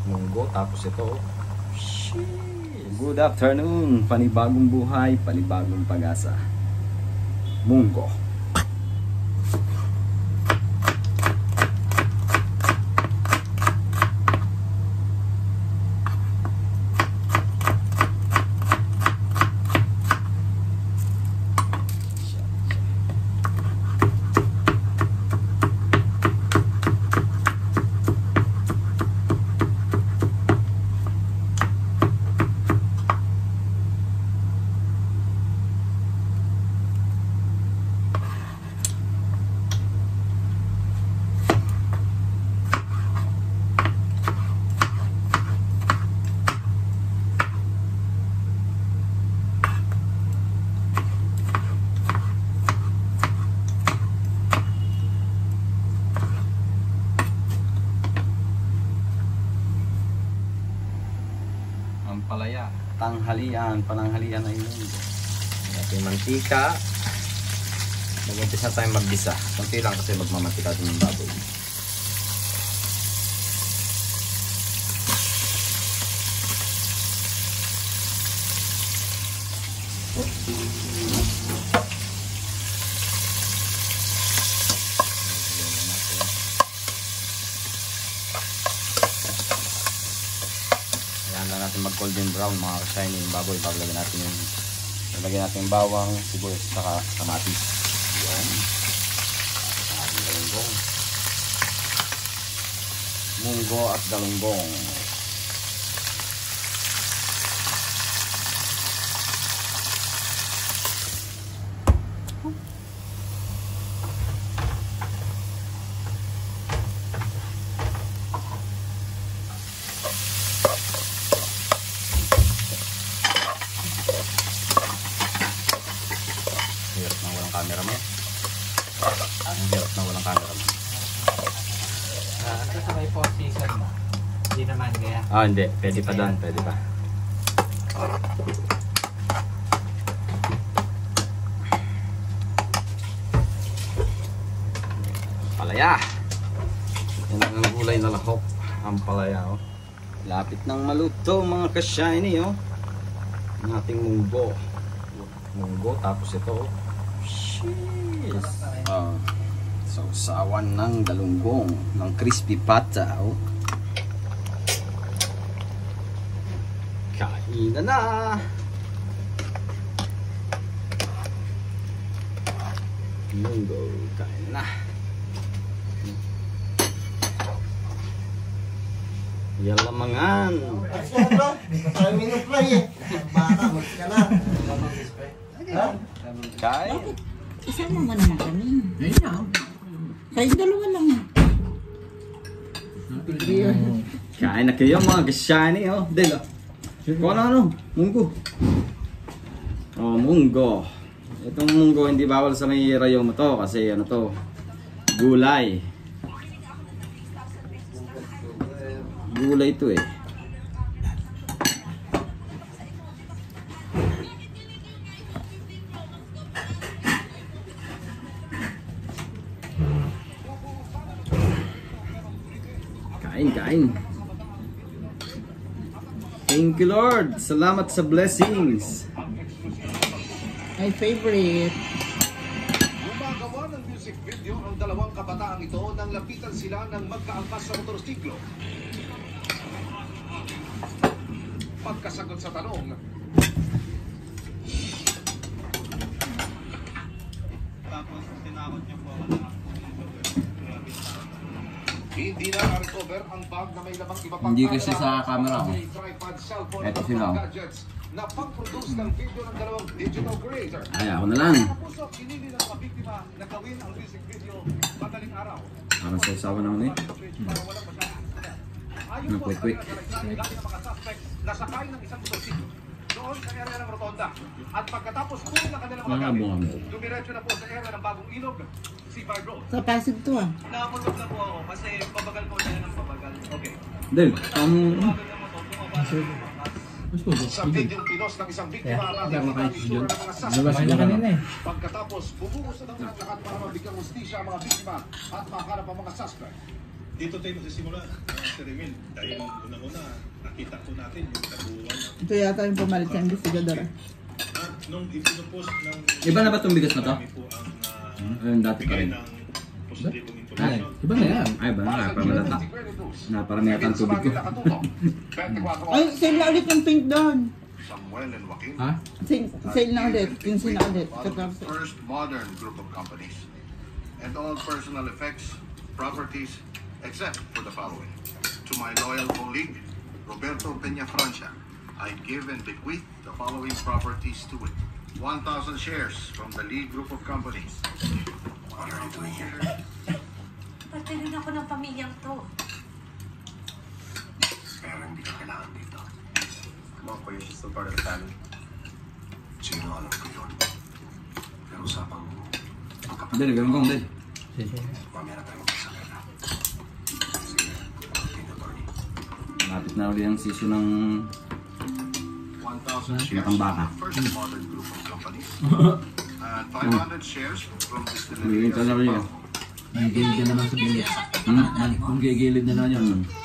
munggo, tapos ito. Sheesh. Good afternoon, panibagong buhay, panibagong pag-asa. Munggo. Palaya, pananghalian ay munggo. Ating mantika. Mag-umpisa tayong maggisa. Kunti lang kasi magmamantika din yung baboy. Natin mag golden brown mga ka-shiny yung baboy bago lagyan natin yung bawang, sibuyas, saka kamatis. Yan. Ating galunggong. Munggo at galunggong. Camera mo. Ang hirap na walang camera mo. Ito sa may 4 season mo. Hindi naman kaya. Hindi. Pwede pa doon. Pwede pa. Palaya. Yan ang gulay na lahok. Ang palaya. Oh. Lapit ng maluto mga ka-shiny. Oh. Ang ating munggo. Munggo. Tapos ito. Oh. Yes. Sausawan ng galunggong ng crispy pata. Oh. Kainan na. Munggo, kain na. Yalamangan. Kain. Isama mo naman kami. Kahit dalawa lang. Kain na kayo mga ka-shiny. Oh. Del, kung ano, munggo. Oh, munggo. Itong munggo hindi bawal sa may rayo mo to kasi ano to, gulay. Gulay ito eh. Kain. Thank you Lord. Salamat sa blessings. My favorite. Gumagawa ng music video ang dalawang kabataang ito nang lapitan sila ng magkaangkas sa motorsiklo. Pagkasagot sa tanong, tapos tinakot niya po ako na hindi na na-recover ang bag na may lamang iba pang Hindi kasi sa camera. tripod, cellphone, Ito at sila. mga gadgets na pag-produce ng video ng dalawang digital creator. Ay, ako na lang. Tapos pinili ng mga biktima na gawin ang music video madaling araw. Parang sa usawa na ako eh. Para walang masyadong incident. Ayon po sa Quick. ilan ng mga suspect na sakay ng isang motorsiklo doon sa area ng Rotonda. At pagkatapos puro na kanilang mga gamit, dumiretso na po sa area ng Bagong Ilog, Seabar Road. Sa Pasig to ah. Nakapulog na po ako kasi pabagal po siya ng pabagal. Okay. Del, Sa video pinos ng isang biktima natin ang isura ng mga suspect. Pagkatapos, bumuhos na ng lahat para mabigyan hustisya ang mga biktima at makahanap ang mga suspect. Dito tayo magsisimula. Mr. Emil, dahil unang-una, nakita po natin yung kabuuan. Ito yata yung pumalit sa investigador. At nung ipinupost ng... Iba na ba itong bigas na to? kami po ang Ayun, dati pa bigay rin. ng positibong Ay, informasyon. iba na yan. Ay, ba na? Para malata. Naparami yata ang tubig ko. Ay, sale na ulit yung pink doon. Samuel and Joaquin. Ha? Sale na ulit. 15 na ulit. One of the 14. first modern group of companies. And all personal effects, properties, except for the following. To my loyal colleague, Roberto Peña Francia, I give and bequeath the following properties to it. 1,000 shares from the Lee Group of Companies. What are you doing here? Parte rin ako ng pamilyang to. Pero hindi ka kailangan dito. Come on, Kuya, she's still part of the family. Sino alam ko yun? Pero usapang Hindi, nagawin ko hindi. mamaya na tayo magkasakita. Sige, attorney. Malapit na ulit ang season ng 1,000 shares Matang from baka. the first modern group of companies. And 500 shares from Distillería Bigyan ka na rin yun. Nagigilid na naman sa gilid. Hmm? Kung gigilid na naman yun.